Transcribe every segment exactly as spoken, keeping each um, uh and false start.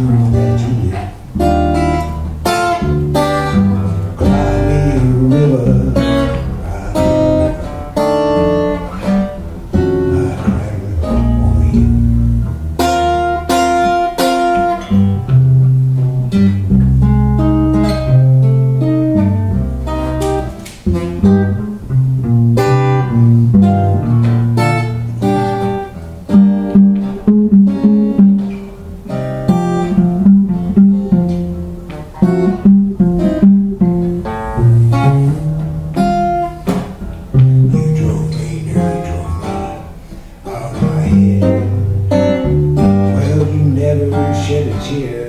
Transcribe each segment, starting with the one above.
prove that you live. Cry me a river, cry me a river. I cry a river over you. Shed a tear.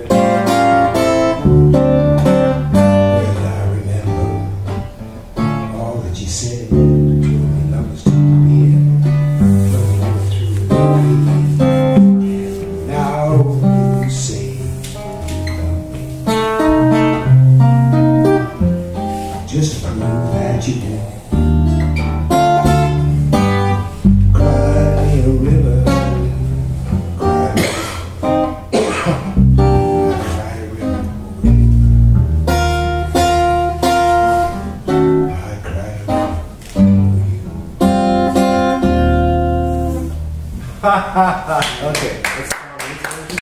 Well, I remember all that you said. Told me love was too real. Told me you were through with me. And now you say you love me. Just to prove that you do. Cry me a river. Okay.